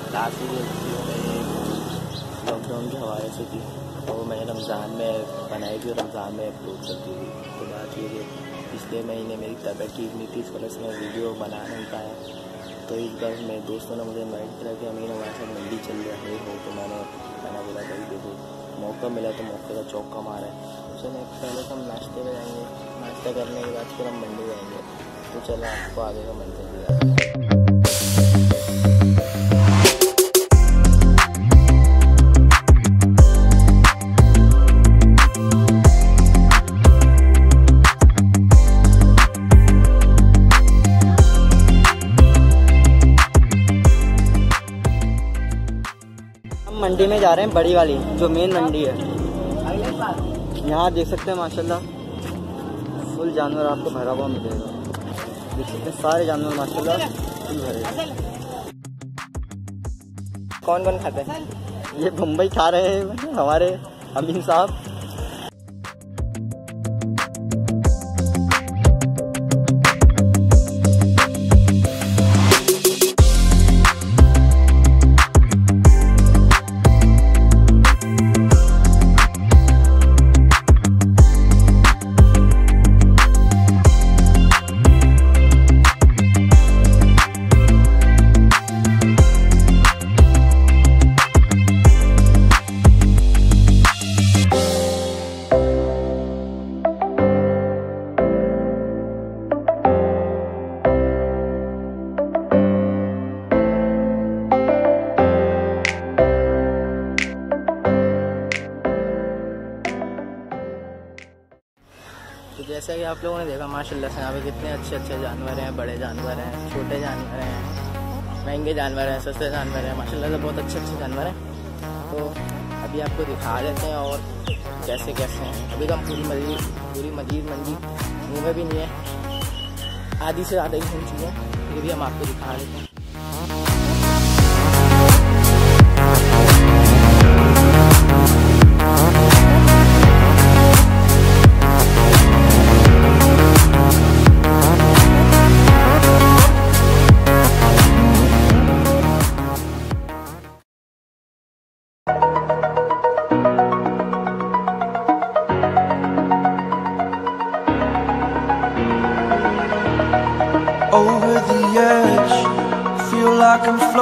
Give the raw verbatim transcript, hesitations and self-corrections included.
Classes जो मैंने lockdown के हवाले से थी और मैंने रमज़ान में बनाई थी, रमज़ान में अपलोड कर दी थी। तो बात ये कि पिछले महीने मेरी तबीयत ठीक नहीं थी, इस वजह से मैं वीडियो बना नहीं पाया। तो इस बार मेरे दोस्तों ने मुझे इन्वाइट करा कि अमीन हमारे साथ मंडी चल रहे हो, तो मैंने मैंने बोला भाई देखो मौका मिला तो मौके का चौका मारा है। चलो पहले तो हम नाश्ते में जाएंगे, नाश्ता करने के बाद फिर हम मंडी जाएंगे। तो चलो आपको आगे का मंदिर दिया। मंडी में जा रहे हैं, बड़ी वाली जो मेन मंडी है। यहाँ देख सकते हैं माशाल्लाह फुल जानवर आपको भरा हुआ मिलेगा। देख सकते हैं सारे जानवर माशाल्लाह फुल भरे। कौन कौन खाते हैं? ये बम्बई खा रहे हैं हमारे अमीन साहब। तो जैसा कि आप लोगों ने देखा माशाल्लाह से यहाँ पे कितने अच्छे अच्छे जानवर हैं, बड़े जानवर हैं, छोटे जानवर हैं, महंगे जानवर हैं, सस्ते जानवर हैं, माशाल्लाह से बहुत अच्छे अच्छे जानवर हैं। तो अभी आपको दिखा देते हैं और कैसे कैसे हैं। अभी तो हम पूरी मजीद पूरी मजीद मंडी मुँह में भी नहीं है, आधी से ज़्यादा ही घूम चुके हैं, फिर भी हम आपको दिखा देते हैं। Over the edge, feel like I'm floating.